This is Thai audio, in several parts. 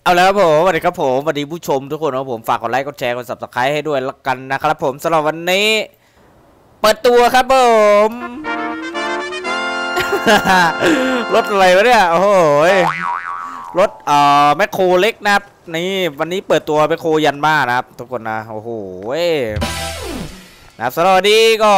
เอาแล้วผมสวัสดีครับผมสวัสดีผู้ชมทุกคนนะผมฝากกดไลค์กดแชร์กด Subscribe ให้ด้วยละกันนะครับผมสำหรับวันนี้เปิดตัวครับผมรถอะไรวะเนี่ยโอ้โหรถแมคโครเล็กนะครับนี่วันนี้เปิดตัวแมคโครยันบ้านะครับทุกคนนะโอ้โหนะครับสำหรับวันนี้ก็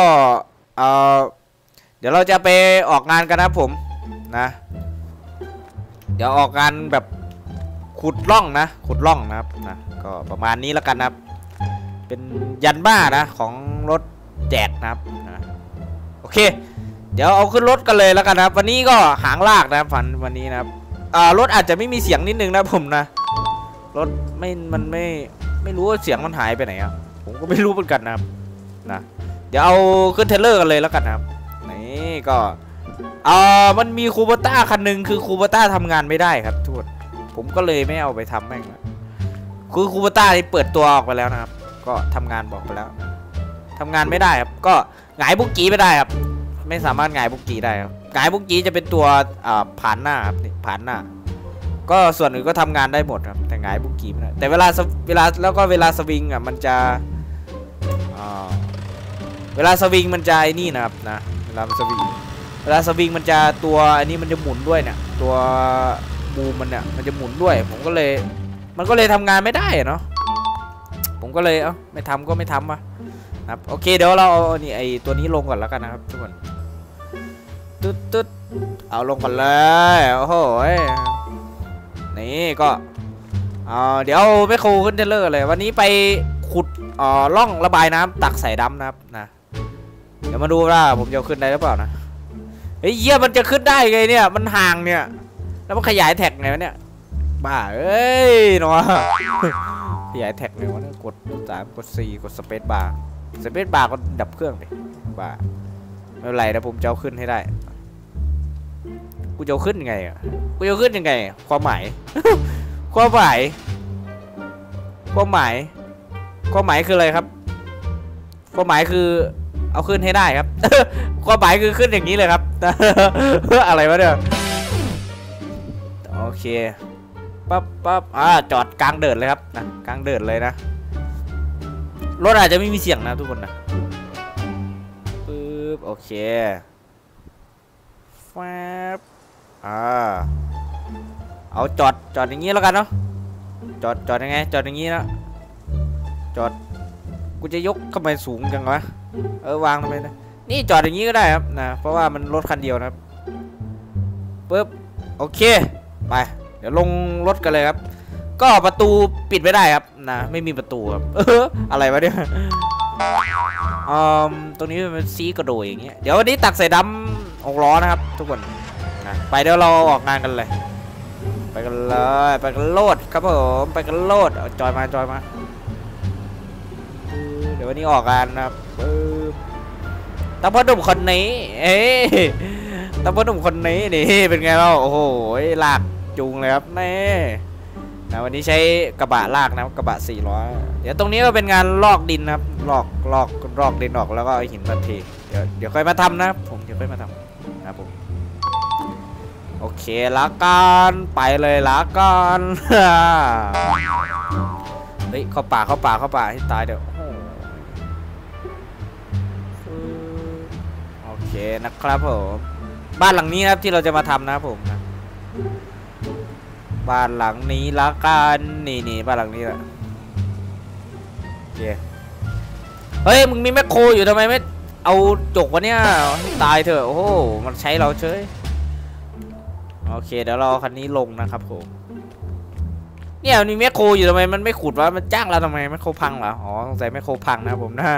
เดี๋ยวเราจะไปออกงานกันนะผมนะเดี๋ยวออกงานแบบขุดร่องนะครับนะก็ประมาณนี้แล้วกันนะครับเป็นยันบ้านะของรถแจกนะครับนะโอเคเดี๋ยวเอาขึ้นรถกันเลยแล้วกันนะครับวันนี้ก็หางลากนะครับวันนี้นะครับรถอาจจะไม่มีเสียงนิดนึงนะผมนะรถมันไม่รู้ว่าเสียงมันหายไปไหนอ่ะผมก็ไม่รู้เหมือนกันนะครับนะเดี๋ยวเอาขึ้นเทรลเลอร์กันเลยแล้วกันนะครับนี่ก็มันมีคูโบต้าคันหนึ่งคือคูโบต้าทำงานไม่ได้ครับทุกคนผมก็เลยไม่เอาไปทำแม่งคือคูโบต้าที่เปิดตัวออกไปแล้วนะครับก็ทำงานบอกไปแล้วทำงานไม่ได้ครับก็หงายบุกกี้ไม่ได้ครับไม่สามารถหงายบุกกี้ได้ครับหงายบุกกี้จะเป็นตัวผ่านหน้าครับผ่านหน้าก็ส่วนอื่นก็ทำงานได้หมดครับแต่หงายบุกกี้ไม่ได้แต่เวลาแล้วก็เวลาสวิงมันจะเวลาสวิงมันจะไอ้นี่นะครับนะเวลาสวิงมันจะตัวอันนี้มันจะหมุนด้วยเนี่ยตัวบูมมันเนี่ยมันจะหมุนด้วยมันก็เลยทำงานไม่ได้เนาะผมก็เลยไม่ทำก็ไม่ทำวะครับโอเคเดี๋ยวเราเอานี่ไอตัวนี้ลงก่อนแล้วกันนะครับทุกคนตึ๊ดเอาลงก่อนเลยโอ้โหนี่ก็เดี๋ยวไปโคขึ้นเทเลอร์เลยวันนี้ไปขุดร่องระบายน้ำตักใส่ดำนะครับนะเดี๋ยวมาดูว่าผมจะขึ้นได้หรือเปล่านะเฮ้ยเยี่ยมันจะขึ้นได้ไงเนี่ยมันห่างเนี่ยแล้วมันขยายแท็กไงวะเนี่ยบ้าเอ้ยเนาะขยายแท็กไงวะเนี่ยกด3กด4กดสเปซบาร์ก็ดับเครื่องเลยบ้าไม่เป็นไรนะผมจะเอาขึ้นให้ได้กูจะเอาขึ้นยังไงกูจะขึ้นยังไงความหมายคืออะไรครับความหมายคือเอาขึ้นให้ได้ครับความหมายคือขึ้นอย่างนี้เลยครับอะไรวะเนี่ยโอเคปั๊บจอดกลางเดินเลยครับนะกลางเดินเลยนะรถอาจจะไม่มีเสียงนะทุกคนนะปึ๊บโอเคแฟบเอาจอดอย่างนี้แล้วกันเนาะจอดยังไงจอดอย่างนี้นะจอดกูจะยกเข้าไปสูงจังวะวางทำไมนะนี่จอดอย่างนี้ก็ได้ครับนะเพราะว่ามันรถคันเดียวนะครับปึ๊บโอเคไปเดี๋ยวลงรถกันเลยครับก็ประตูปิดไม่ได้ครับนะไม่มีประตูครับอะไรวะเนี่ยตรงนี้เป็นซีกระโดดอย่างเงี้ยเดี๋ยววันนี้ตักใส่ดำ6 ล้อนะครับทุกคนนะไปเดี๋ยวเราออกงานกันเลยไปกันเลยไปกันโลดครับผมไปกันโลดจอยมาเดี๋ยววันนี้ออกงานนะครับตาพ่อหนุ่มคนนี้ตาพ่อหนุ่มคนนี้นี่เป็นไงเราโอ้โหลากจูงเลยครับนี่นะวันนี้ใช้กระบะลากนะกระบะ400เดี๋ยวตรงนี้ก็เป็นงานลอกดินนะครับลอกดินออกแล้วก็เอาหินมาเทเดี๋ยวค่อยมาทำนะครับผมเดี๋ยวค่อยมาทำนะครับผมโอเคละกันไปเลยละกันเฮ้ยเข้าป่าให้ตายเดี๋ยวโอเคนะครับผมบ้านหลังนี้นะครับที่เราจะมาทำนะครับผมนะบ้านหลังนี้ละกันนี่บ้านหลังนี้แหละโอเคเฮ้ยมึงมีแมคโครอยู่ทำไมไม่เอาจกวะเนี่ยตายเถอะโอ้โหมันใช้เราเฉยโอเคเดี๋ยวเราคันนี้ลงนะครับผมเนี่ยมีแมคโครอยู่ทำไมมันไม่ขุดวะมันจ้างเราทำไมแมคโครพังเหรออ๋อสงสัยแมคโครพังนะผมนะ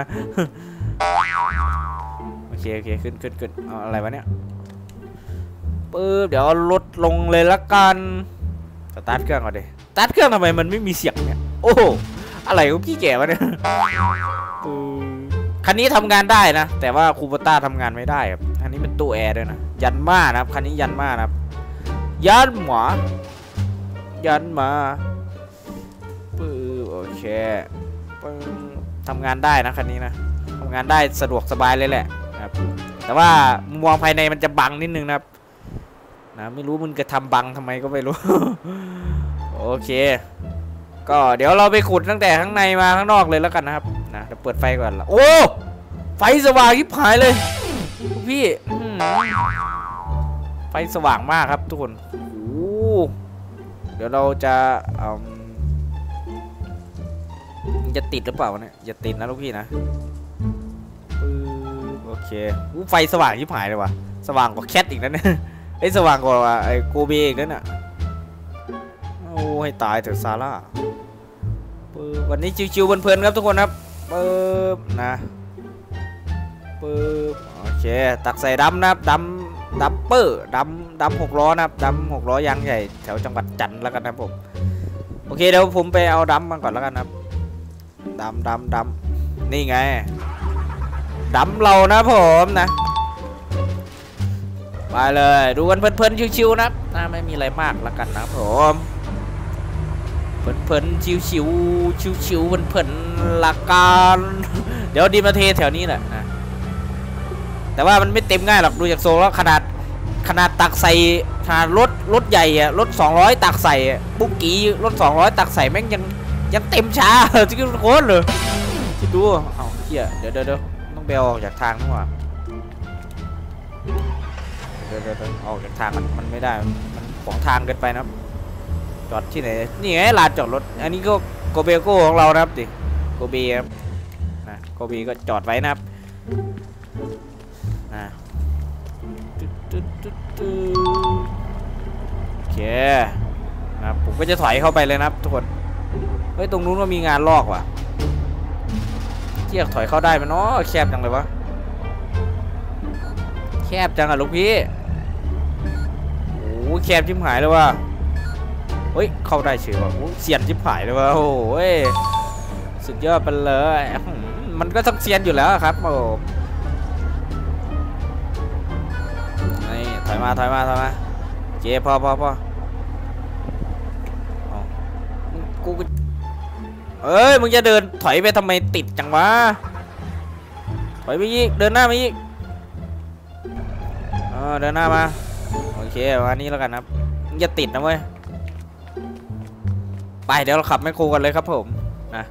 โอเคขึ้นอะไรวะเนี่ยปึ๊บเดี๋ยวรถลงเลยละกันสตาร์ทเครื่องก่อนดิสตาร์ทเครื่องทำไมมันไม่มีเสียงเนี่ยโอ้อะไรของพี่แก่วะเนี่ยคันนี้ทำงานได้นะแต่ว่าคูโบต้าทำงานไม่ได้ครับคันนี้เป็นตู้แอร์ด้วยนะยันมานะครับคันนี้ยันมานะครับยันมาปึ๊บโอเคทำงานได้นะคันนี้นะทำงานได้สะดวกสบายเลยแหละนะครับแต่ว่ามองภายในมันจะบังนิดนึงนะครับนะไม่รู้มึงจะทำบังทำไมก็ไม่รู้โอโอเคก็เดี๋ยวเราไปขุดตั้งแต่ข้างในมาข้างนอกเลยแล้วกันนะครับนะเดี๋ยวเปิดไฟก่อนละโอ้ไฟสว่างยิบหายเลยพี่ไฟสว่างมากครับทุกคนโอ้เดี๋ยวเราจะจะติดหรือเปล่าเนี่ยอย่าติดนะลูกพี่นะโอเคไฟสว่างยิบหายเลยว่ะสว่างกว่าแคทอีกนะเนี่ยไอ้สว่างกว่าไอ้โกเบอีกนั่นน่ะโอ้ให้ตายเถอะซาร่าวันนี้ชิวๆเพลินๆครับทุกคนครับนะโอเคตักใส่ดำนะครับดัมเปอร์ดำ6 ล้อนะครับดำ6 ล้อยางใหญ่แถวจังหวัดจันทร์แล้วกันนะผมโอเคเดี๋ยวผมไปเอาดำมาก่อนแล้วกันครับดำนี่ไงดำเรานะผมนะไปเลยดูกันเพลินๆชิวๆนะไม่มีอะไรมากแล้วกันนะผมเพลินๆชิวเพลินๆละกันเดี๋ยวดีมาเทแถวนี้แหละนะแต่ว่ามันไม่เต็มง่ายหรอกดูจากโซ่แล้วขนาดตักใส่รถใหญ่อะรถ200ตักใส่บุกกี้รถ200ตักใส่แม่งยังเต็มช้าที่โคตรเลยคิดดูเอาเหี้ยเดี๋ยวต้องเบลออกจากทางนู่นว่ะเดี๋ยวออกจากทางมันไม่ได้มันของทางเกินไปนะจอดที่ไหนนี่ไงลานจอดรถอันนี้ก็โกเบโก้ของเรานะครับดิโกเบครับนะโกเบก็จอดไว้นะครับนะโอเคนะครับผมก็จะถอยเข้าไปเลยนะครับทุกคนเฮ้ยตรงนู้นก็มีงานลอกว่ะเที่ยถอยเข้าได้ไหมเนาะแคบจังเลยวะแคบจังอะลูกพี่โอ้แคบชิบหายเลยว่ะเฮ้ยเข้าได้เฉยว่ะเสียนชิบหายเลยว่ะโอ้ยสุดยอดไปเลยมันก็ต้องเซียนอยู่แล้วครับโอ้นี่ถอยมาเจ๊พอกูเอ้ยมึงจะเดินถอยไปทำไมติดจังวะถอยไปอีกเดินหน้ามาอีกเดินหน้ามาโอเควันนี้แล้วกันครับมึงจะติดนะเว้ยไปเดี๋ยวเราขับแมคโครกันเลยครับผมนะ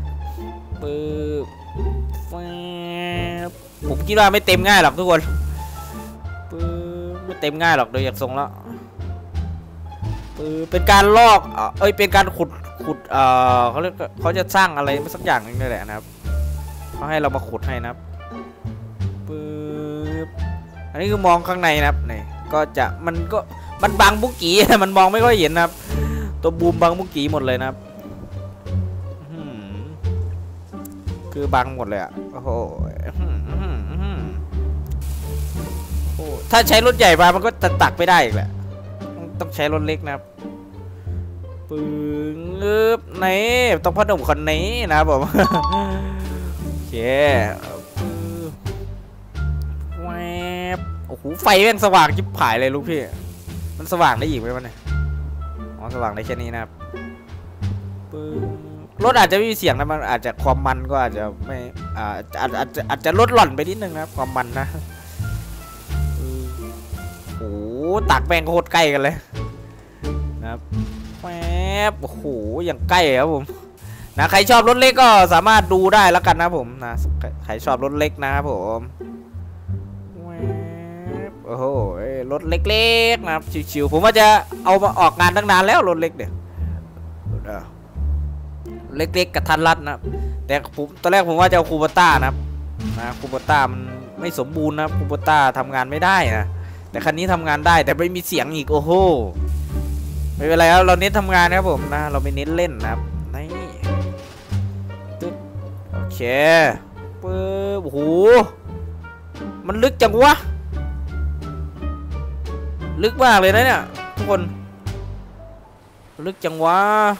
ผมคิดว่าไม่เต็มง่ายหรอกทุกคนไม่เต็มง่ายหรอกโดยจากทรงแล้วเป็นการลอกเป็นการขุดเขาจะสร้างอะไรสักอย่างนึงนี่แหละนะครับเขาให้เรามาขุดให้นะครับอันนี้คือมองข้างในนะครับนี่ก็จะมันบังบุกกี้มันมองไม่ค่อยเห็นนะครับตัวบูมบังบุกกี้หมดเลยนะครับคือบังหมดเลยอ่ะโอ้โหถ้าใช้รถใหญ่มามันก็ตักไม่ได้อีกแหละต้องใช้รถเล็กนะครับปึ้งไหนต้องพ่อหนุ่มคนนี้นะครับผมโอเคแวบโอ้โหไฟแม่งสว่างจิ๊บผายเลยลูกพี่มันสว่างได้อีกไหมมันเนี่ยอ๋อสว่างได้แค่นี้นะครับรถอาจจะไม่มีเสียงนะมันอาจจะความมันก็อาจจะไม่อาจจะลดหล่อนไปนิดนึงนะครับความมันนะโอ้ตักแม่งโคตรใกล้กันเลยนะครับแวบโอ้โหอย่างใกล้ครับผมนะใครชอบรถเล็กก็สามารถดูได้แล้วกันนะผมนะใครชอบรถเล็กนะครับผมแวบโอ้โหรถเล็กๆนะครับชิวๆผมว่าจะเอามาออกงานตั้งนานแล้วรถเล็กเนี่ยเล็กๆกับทันรัดนะแต่ผมตอนแรกผมว่าจะเอาคูโบต้านะครับคูโบต้ามันไม่สมบูรณ์นะคูโบต้าทำงานไม่ได้นะแต่คันนี้ทำงานได้แต่ไม่มีเสียงอีกโอ้โหไม่เป็นไรครับเราเน้นทำงานนะครับผมนะเราไม่เน้นเล่นนะครับนี่โอเคโอ้โหมันลึกจังวะลึกมากเลยนะเนี่ยทุกคนลึกจังวะ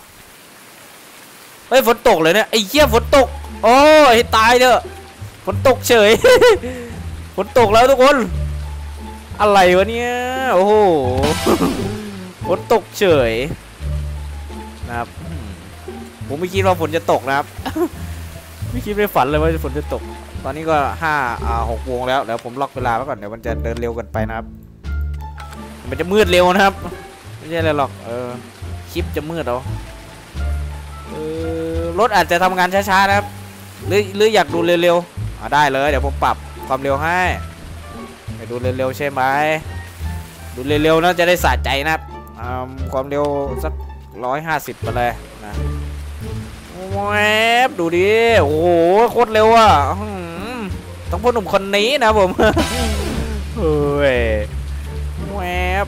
เฮ้ยฝนตกเลยเนี่ยไอ้เหี้ยฝนตกโอ้ยตายเถอะฝนตกเฉย ฝนตกแล้วทุกคนอะไรวะเนี่ยโอ้โหฝนตกเฉยนะครับผมไม่คิดว่าฝนจะตกนะครับ ไม่คิดไม่ฝันเลยว่าฝนจะตกตอนนี้ก็6 โมงแล้วเดี๋ยวผมล็อกเวลาไว้ก่อนเดี๋ยวมันจะเดินเร็วกันไปนะครับมันจะมืดเร็วนะครับไม่ใช่อะไรหรอกคลิปจะมืดเอารถอาจจะทำงานช้าๆนะครับหรืออยากดูเร็วๆได้เลยเดี๋ยวผมปรับความเร็วให้ไปดูเร็วๆใช่ไหมดูเร็วๆนะจะได้สะใจนะครับความเร็วสัก150ไปเลยนะแวบดูดิโอ้โหโคตรเร็วอ่ะต้องพ่อหนุ่มคนนี้นะผมเฮ้ยแวบ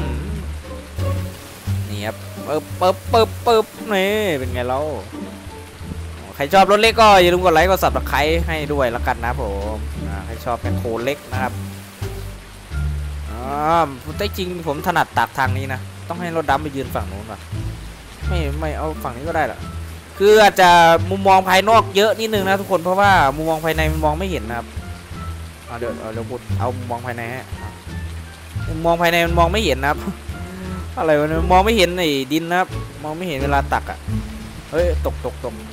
นี่ครับปึ๊บนี่เป็นไงเราใครชอบรถเล็กก็อย่าลืมกดไลค์กดซับสไครต์ให้ด้วยแล้วกันนะผมใครชอบแมคโครเล็กนะครับแต่จริงผมถนัดตักทางนี้นะต้องให้รถดำไปยืนฝั่งนู้นป่ะไม่เอาฝั่งนี้ก็ได้หรอคืออาจจะมุมมองภายนอกเยอะนิดนึงนะทุกคนเพราะว่ามุมมองภายในมันมองไม่เห็นนะครับเดี๋ยวพูดเอามุมมองภายในฮะมุมมองภายในมันมองไม่เห็นนะครับอะไรวะเนี่ยมองไม่เห็นไอ้ดินนะครับมองไม่เห็นเวลาตักอ่ะเฮ้ยตก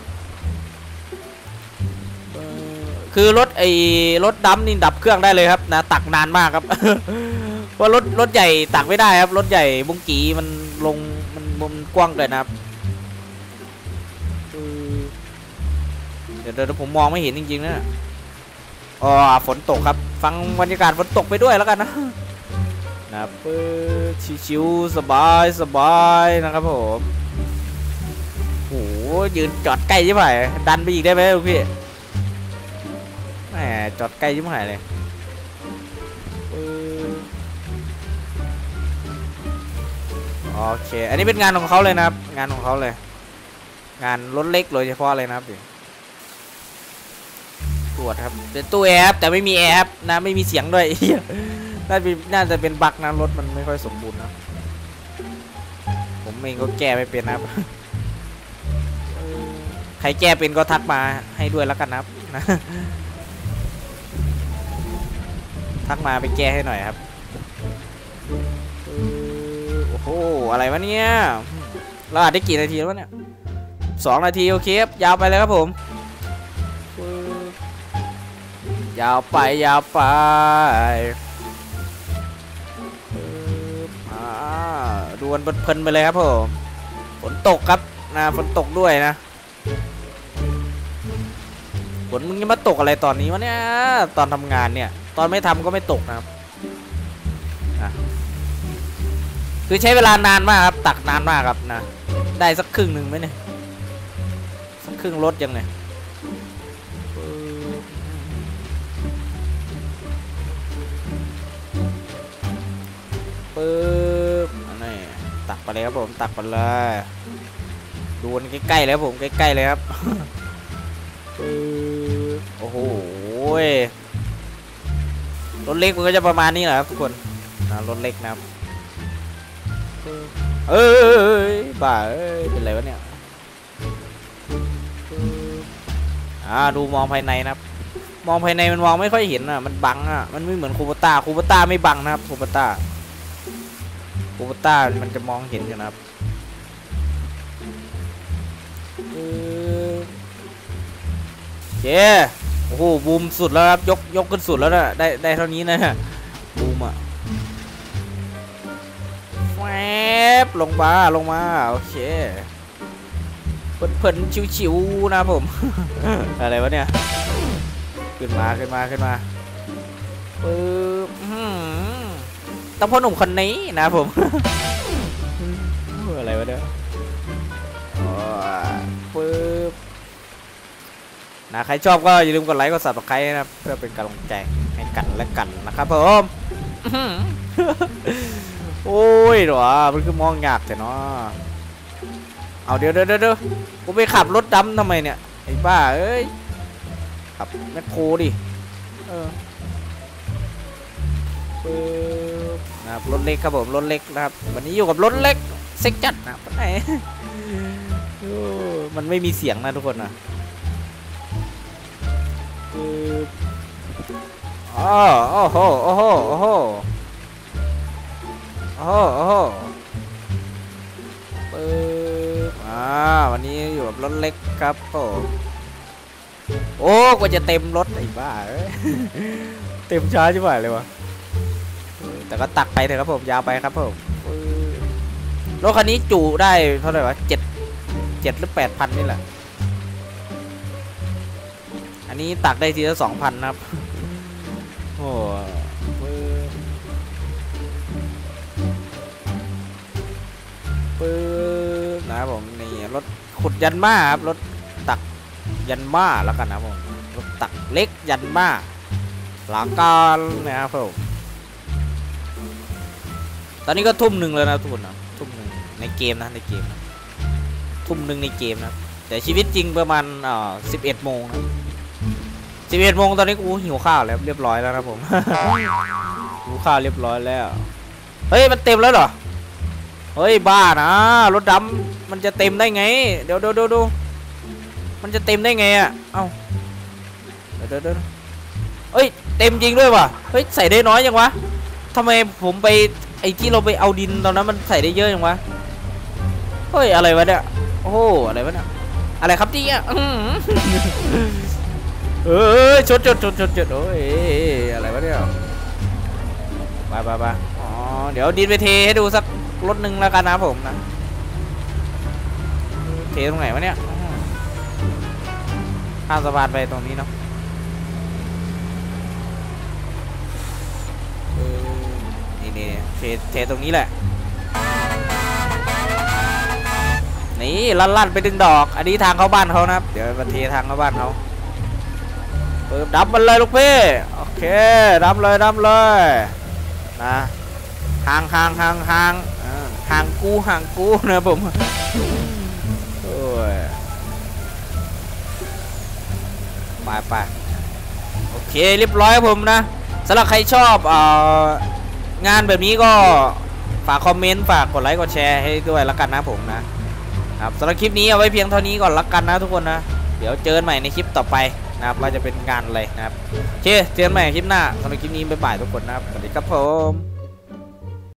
คือรถดำนี่ดับเครื่องได้เลยครับนะตักนานมากครับ เพราะรถใหญ่ตักไม่ได้ครับรถใหญ่บุ้งกีมันลงมันกว้างเกินนะครับเดี๋ยวผมมองไม่เห็นจริงๆนะฝนตกครับฟังบรรยากาศฝนตกไปด้วยแล้วกันนะชิวๆสบายนะครับผมโหยืนจอดใกล้ยิ่งไปดันไปอีกได้ไหมลูกพี่แหมจอดใกล้ยิ่งไปเลยโอเคอันนี้เป็นงานของเขาเลยนะครับงานของเขาเลยงานรถเล็กโดยเฉพาะเลยนะครับตรวจครับเป็นตู้แอร์แต่ไม่มีแอร์นะไม่มีเสียงด้วยน่าจะเป็นบั๊กนะรถมันไม่ค่อยสมบูรณ์นะผมเองก็แก้ไม่เป็นนะครับใครแก้เป็นก็ทักมาให้ด้วยแล้วกันนะครับนะทักมาไปแก้ให้หน่อยครับโอ้โหอะไรวะเนี่ยเราอาจได้กี่นาทีแล้วเนี่ย2 นาทีโอเคครับยาวไปเลยครับผมยาวไปดูวันเพลินไปเลยครับผมฝนตกครับนะฝนตกด้วยนะฝนมึงจะมาตกอะไรตอนนี้วะเนี่ยตอนทำงานเนี่ยตอนไม่ทำก็ไม่ตกนะครับคือใช้เวลานานมากครับตักนานมากครับนะได้สักครึ่งหนึ่งไหมเนี่ยสักครึ่งรถยังไงนี่ตักไปเลยครับผมตักไปเลยดูใกล้ๆเลยครับผมใกล้ๆเลยครับโอ้โหรถเล็กมันก็จะประมาณนี้แหละครับทุกคนรถเล็กนะครับบ้าเป็นไรวะเนี่ยดูมองภายในนะครับมองภายในมันมองไม่ค่อยเห็นมันบังมันไม่เหมือนคูปต้าไม่บังนะครับคูปต้ามันจะมองเห็นอยู่นะครับโอ้โหบูมสุดแล้วครับยกขึ้นสุดแล้วนะได้เท่านี้นะบูมแวบลงมาโอเคเพลินชิวๆนะผมอะไรวะเนี่ยขึ้นมาต้องพ่อหนุ่มคนนี้นะผมอะไรวะเนี่ยใครชอบก็อย่าลืมกดไลค์กด Subscribe นะครับเพื่อเป็นกำลังใจให้กันและกันนะครับผมโอ้ยหรอมันคือมองยากแต่เนาะเอาเดี๋ยวกูไปขับรถดำทำไมเนี่ยไอ้บ้าเอ้ยขับแมคโครดินะครับรถเล็กครับผมรถเล็กนะครับวันนี้อยู่กับรถเล็กเซ็กจัดนะไหนมันไม่มีเสียงนะทุกคนนะโอ้โหวันนี้อยู่กับรถเล็กครับผมโอ้กว่าจะเต็มรถไอ้บ้าเต็มช้าใช่ไหมเลยวะแต่ก็ตักไปเถอะครับผมยาวไปครับผมรถคันนี้จุได้เท่าไหร่วะ7หรือ8,000นี่แหละอันนี้ตักได้ทีละ2,000นะครับโอ้ปื้อนะครับผมนี่รถขุดยันมาครับรถตักยันมาแล้วกันนะครับผมรถตักเล็กยันมาหลังการนะครับผมตอนนี้ก็1 ทุ่มแล้วนะทุกคนนะ1 ทุ่มในเกมนะในเกมนะ1 ทุ่มในเกมนะแต่ชีวิตจริงประมาณ11 โมงนะ11 โมงตอนนี้กูหิวข้าวแล้วเรียบร้อยแล้วนะผม หิวข้าวเรียบร้อยแล้วเฮ้ยมันเต็มแล้วเหรอเฮ้ยบ้านะรถดำมันจะเต็มได้ไงเดี๋ยวดูมันจะเต็มได้ไงอ่ะเอ้าเดี๋ยวเอ้ยเต็มจริงด้วยว่ะเฮ้ยใส่ได้น้อยยังวะทำไมผมไปไอ้ที่เราไปเอาดินตอนนั้นมันใส่ได้เยอะยังวะเฮ้ยอะไรวะเนี่ยโอ้อะไรวะเนี่ยอะไรครับที่ชดโอ้ยอะไรวะเนี่ยไปอ๋อเดี๋ยวดินไปเทให้ดูสักรถหนึ่งแล้วกันนะผมนะเทตรงไหนวะเนี่ยข้ามสะพานไปตรงนี้เนาะนี่เทตรงนี้แหละนี่ลั่นไปดึงดอกอันนี้ทางเข้าบ้านเขานะครับเดี๋ยวมาเททางเข้าบ้านเขาดับมันเลยลูกพี่โอเคดับเลยนะห่างกูนะผมโอ้ยไปโอเคเรียบร้อยผมนะสำหรับใครชอบงานแบบนี้ก็ฝากคอมเมนต์ฝากกดไลค์กดแชร์ให้ด้วยละกันนะผมนะครับสำหรับคลิปนี้เอาไว้เพียงเท่านี้ก่อนละกันนะทุกคนนะเดี๋ยวเจอกันใหม่ในคลิปต่อไปนะครับว่าจะเป็นงานอะไรนะครับโอเคเจอกันใหม่คลิปหน้าสำหรับคลิปนี้บ๊ายบายทุกคนนะครับสวัสดีครับผม